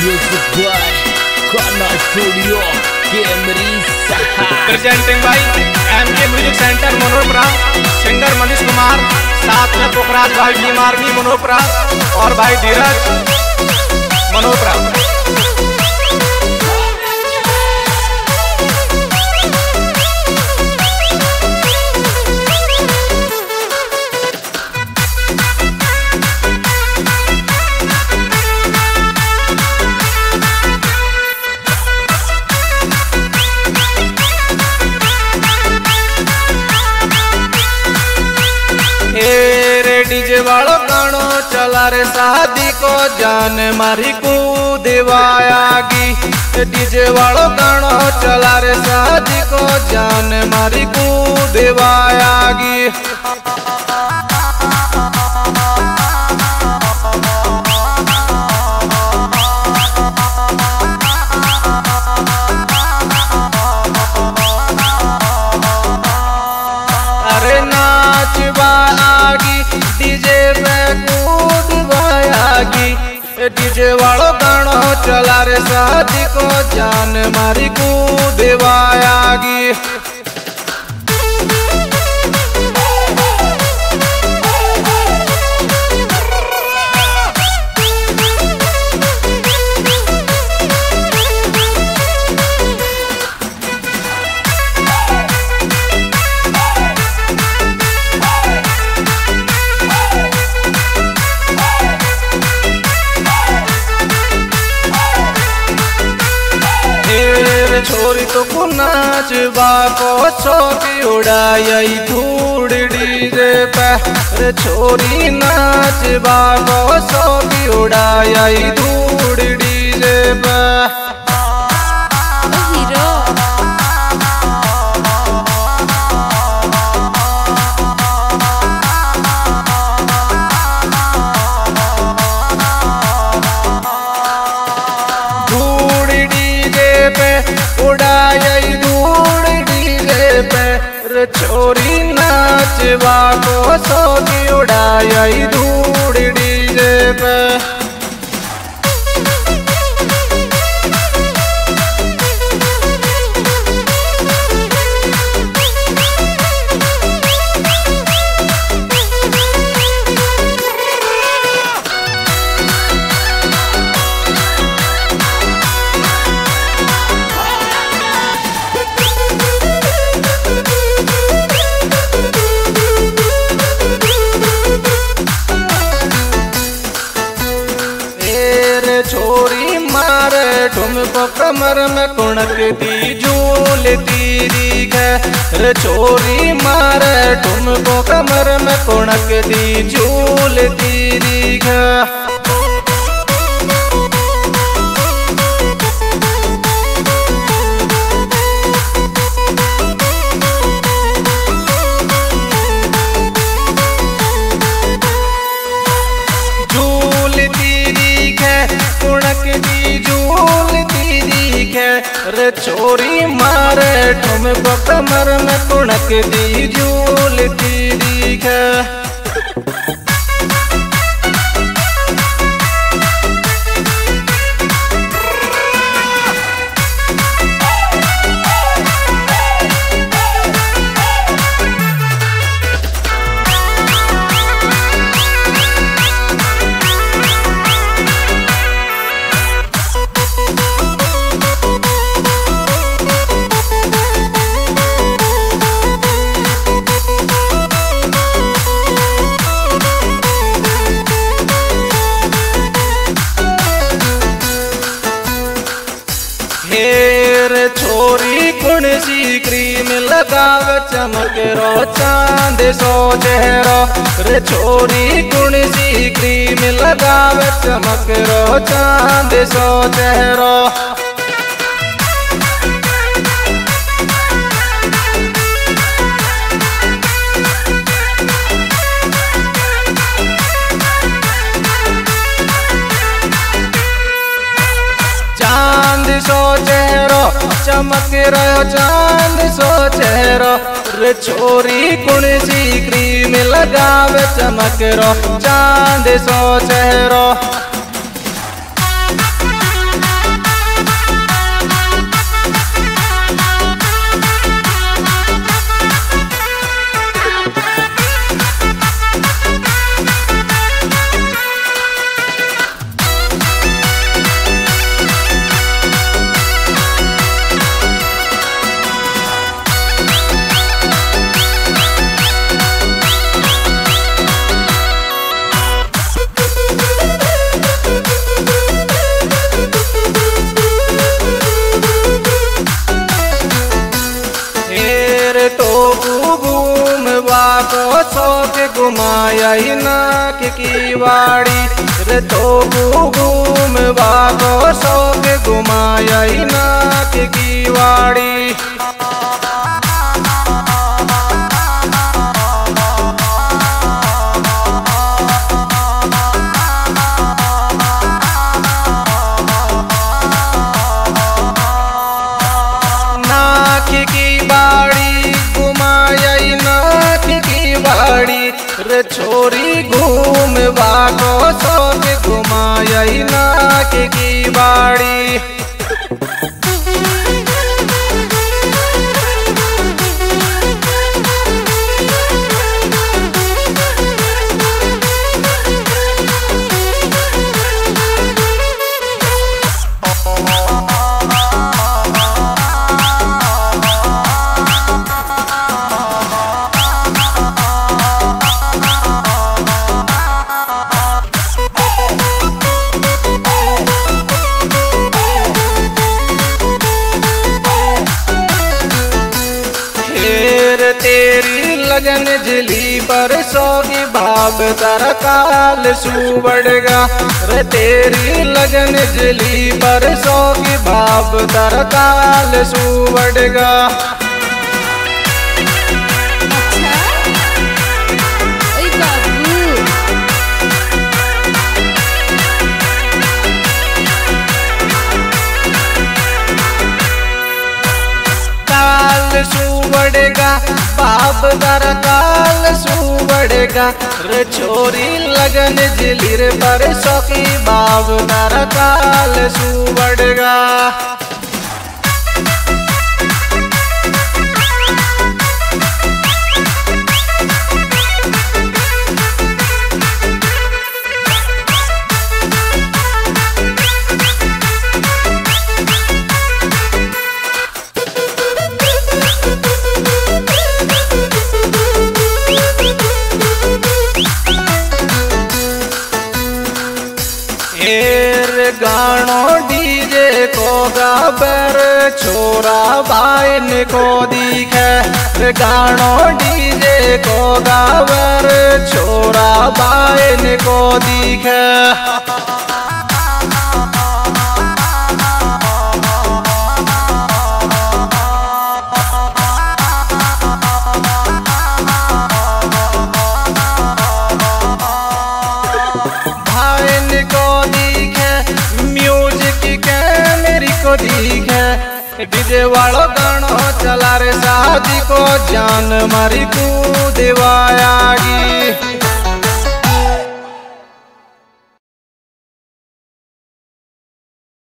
Music by Kana Studio Kemerisa. Presenting by MK Music Center Manoharpura, singer Manish Kumar, साथ में पोखराज भाई team army Manoharpura और भाई धीरज मनोहरपुरा। डीजे वालो गानो चला रे शादी को जान मारी कूदेवायागी। डीजे वालो गानो चला रे शादी को जान मारी कूदेवायागी। अरे नाचवा आगी डीजे पे कूदवायागी। डीजे वालो गानो चला रे शादी को जान मारी कूदवायागी। छोरी तो को नाचवा को छोटी उड़ाई धूड़ डीजे पे। रे छोरी नाचवा को छोटी उड़ाई धूड़ डीजे पे। उड़ाई धूड़ डीजे पे। रे छोरी नाचवा को सोगी उड़ाई धूड़ डीजे पे। छोरी मारे ठुमको कमर में कुणकती झूलती दिखे। रे छोरी मारे ठुमको कमर में कुणकती झूलती दिखे। रे छोरी मारे ठुमको कमर में कुणकती झूलती दिखे। रे छोरी कुण सी क्रीम लगाव चमक रो चांद सो चेहरो। रे छोरी कुण सी क्रीम लगाव चमक रो चांद सो चेहरो। चांद सो चेहरो चमक रहो चांद सो चेहरो। रे छोरी कुण सी क्रीम लगावे चमक रो चांद सो चेहरो। घुमाई नाक की बाड़ी रे तो घूम बागो शौक घुमाई नाक की बाड़ी। रे छोरी घूम बागो शौक घुमाई नाक की बाड़ी। तेरी लगन जली पर सोगी भाग तारा काल सुबड़गा रे तेरी लगन जली पर सोगी भाग तारा काल सुबड़गा। सुबड़ेगा बाप दर काल सुबड़ेगा रे छोरी लगन जिली रे पर सौकी बाप दर काल सुबड़ेगा। गानो डीजे को गाबर छोरा बाइन को दिखे गानो डीजे को गाबर छोरा बाइन को दिखे। डीजे वालो गानो चला रे शादी को जान मारी कू देवायागी।